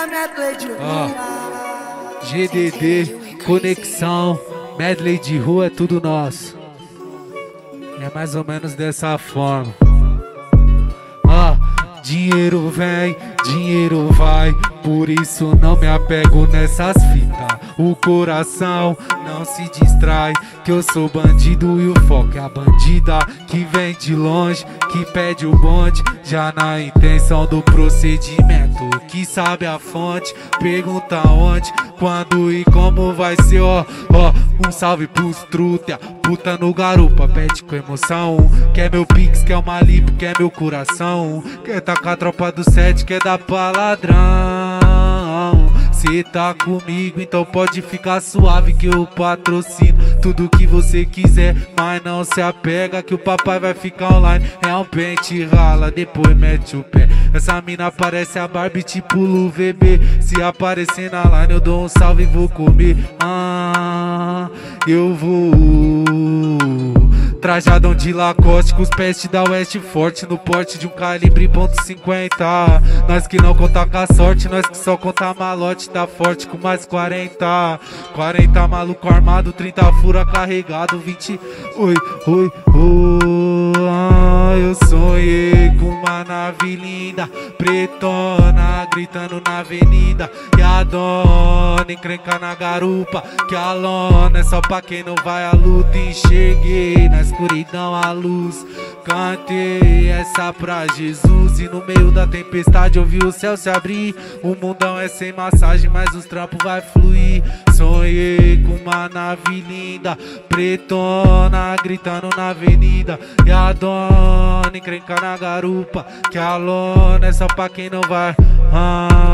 medley de rua. GDD, conexão, medley de rua é tudo nosso. É mais ou menos dessa forma. Dinheiro vem, dinheiro vai, por isso não me apego nessas fitas. O coração não se distrai, que eu sou bandido e o foco é a bandida que vem de longe, que pede o bonde, já na intenção do procedimento. Que sabe a fonte, pergunta onde, quando e como vai ser, um salve pros truta, puta no garupa, pede com emoção. Quer meu pix, quer uma lip, quer meu coração. Quer tá com a tropa do 7, quer dar pra ladrão. Cê tá comigo, então pode ficar suave que eu patrocino tudo que você quiser, mas não se apega que o papai vai ficar online. É um pente, rala, depois mete o pé. Essa mina parece a Barbie tipo VB. Se aparecer na line eu dou um salve e vou comer. Eu vou trajadão de Lacoste, com os pés da West Forte, no porte de um calibre .50. Nós que não conta com a sorte, nós que só conta malote, tá forte com mais 40 maluco armado, 30 fura carregado, 20. Eu sonhei com uma nave linda, pretona, gritando na avenida. E a dona encrenca na garupa, que a lona é só pra quem não vai à luta. Enxerguei na escuridão a luz, cantei essa pra Jesus. E no meio da tempestade eu vi o céu se abrir. O mundão é sem massagem, mas os trampos vai fluir. Sonhei com uma nave linda, pretona, gritando na avenida. E a dona encrenca na garupa, que a lona é só pra quem não vai.